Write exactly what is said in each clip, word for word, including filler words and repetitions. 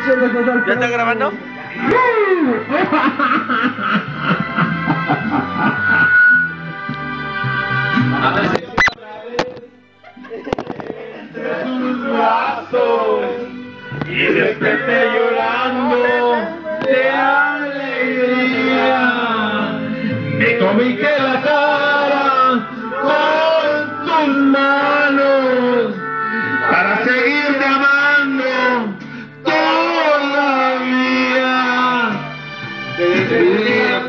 ¿Ya está grabando? Entre tus brazos y desperté llorando de alegría. Me comité la cara con tus manos para seguirte amando todavía. Desde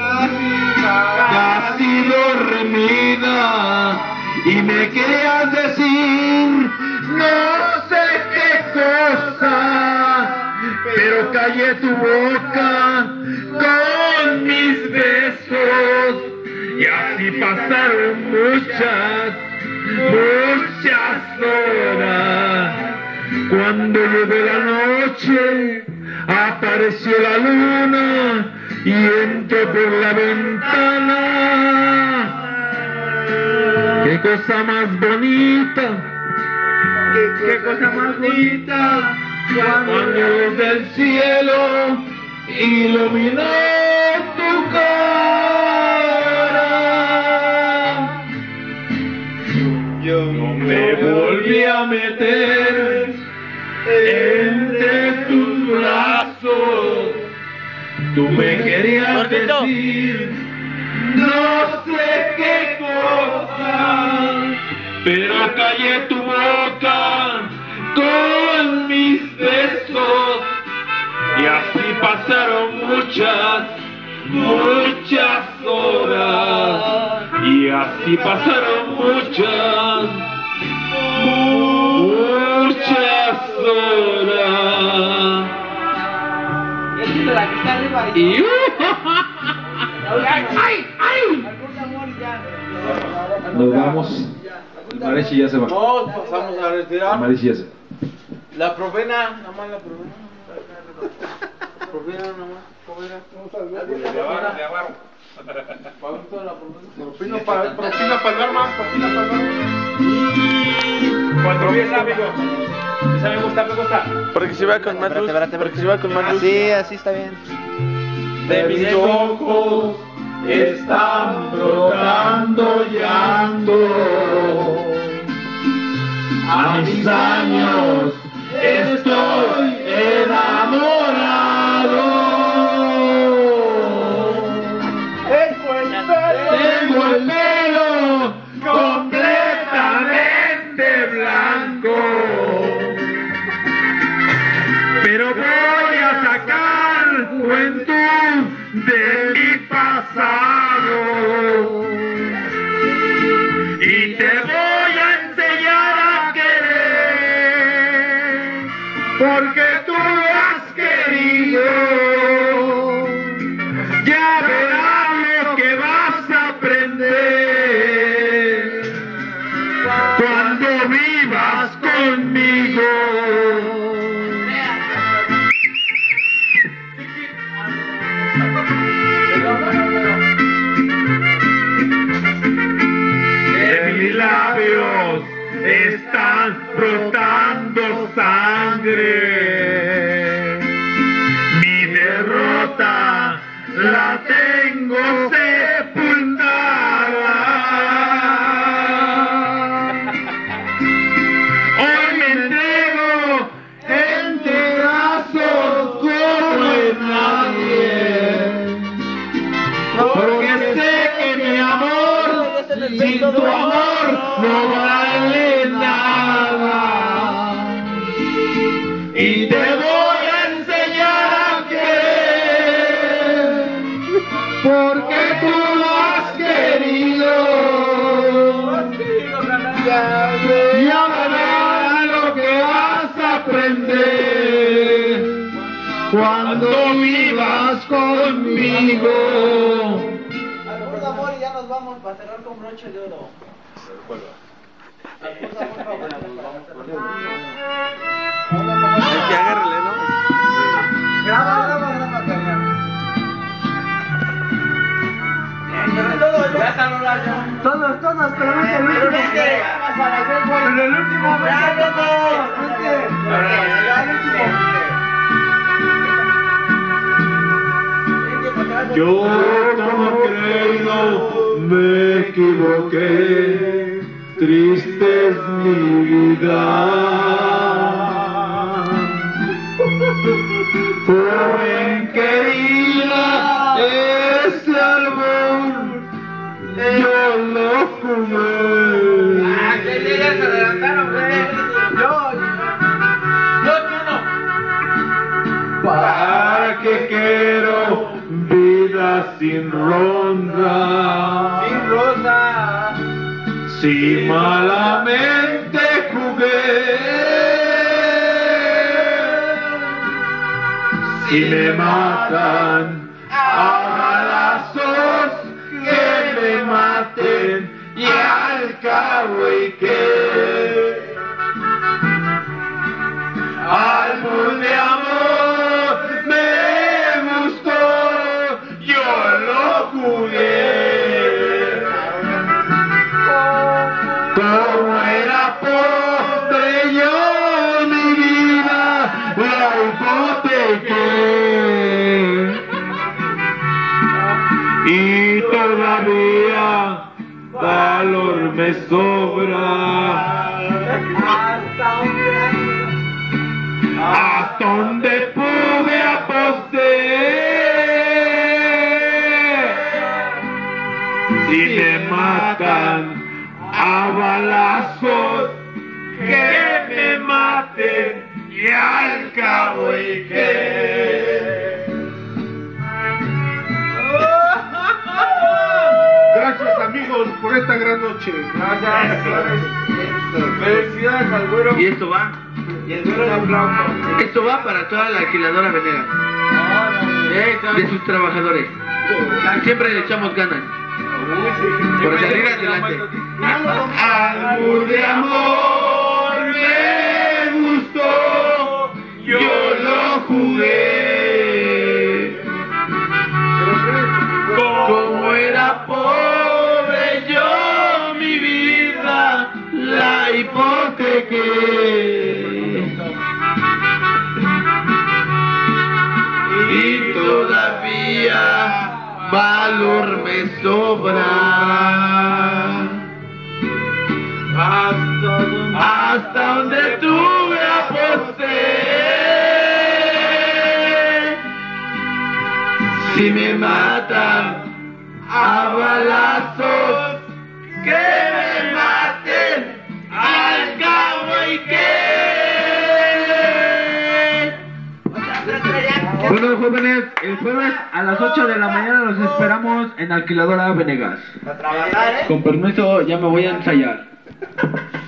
casi dormida y me querías decir no sé qué cosa, pero callé tu boca con mis besos y así pasaron muchas, muchas horas. Cuando llegó la noche apareció la luna y entró por la ventana. Qué cosa más bonita, qué, qué cosa más bonita, cuando desde el cielo iluminó tu cara. Yo me volví a meter entre tus brazos, tú me querías decir no sé qué cosa, pero callé tu boca con mis besos y así pasaron muchas, muchas horas y así pasaron muchas, muchas horas. Y ¡ay, ay! Nos vamos. El mariachi ya se va. No, pasamos a retirar. El mariachi ya se va. La provena, nada más la provena. Provena nada más. Provena. De abajo. Propina para propina para el arma, propina para el arma. Cuatro pies, amigo. Esa me gusta, me gusta. Para que se vea con más luz. Para que se vea con más luz. Sí, así está bien. De mis ojos están brotando llanto. A mis años estoy enamorado. Tengo el pelo completamente blanco, pero voy a sacar juventud de mi pasado y te voy a enseñar a querer, porque tú lo has querido. Ya verás lo que vas a aprender cuando vivas conmigo. De mis labios están brotando sangre. Mi derrota la tengo sepultada. Hoy me entrego en tus brazos como es nadie, porque sé que mi amor sin tu amor no vale nada. Y te voy a enseñar a querer, porque tú lo has querido. Ya verás lo que vas a aprender cuando vivas conmigo. Al puro amor y ya nos vamos para cerrar con broche de oro. Al puro amor, Es que agárrele, ¿no? graba, graba, graba, carnal. Todos, todos, pero vete el último. Pero el último, vete, vete. El último. Yo como creído me equivoqué, triste es mi vida. Joven querida, ese árbol yo lo jugué. Ah, que ya se adelantaron, güey. Yo, yo, yo no. ¿Para qué quiero vida sin ronda? Sin rosa. Si malamente jugué, si me matan a balazos, que me maten y al cabo y que álbum de amor me gustó, yo lo jugué. Como era pobre yo mi vida la hipotequé y todavía valor me sobra. Hasta donde pude aposté. Si me matan a balazos, que me maten y al cabo y que. Gracias amigos por esta gran noche. Gracias. Felicidades al güero. Y esto va, Y el güero de aplauso. esto va para toda la alquiladora Venegas, de sus trabajadores. Siempre le echamos ganas por salir adelante. Algo de amor me gustó, yo lo jugué. Como era pobre yo mi vida la hipotequé y todavía valor me sobra. Hasta donde tuve aposté. Si me matan a balazos, que me maten al cabo y que. Bueno, jóvenes, el jueves a las ocho de la mañana los esperamos en Alquiladora Venegas. A trabajar, ¿eh? Con permiso, ya me voy a ensayar.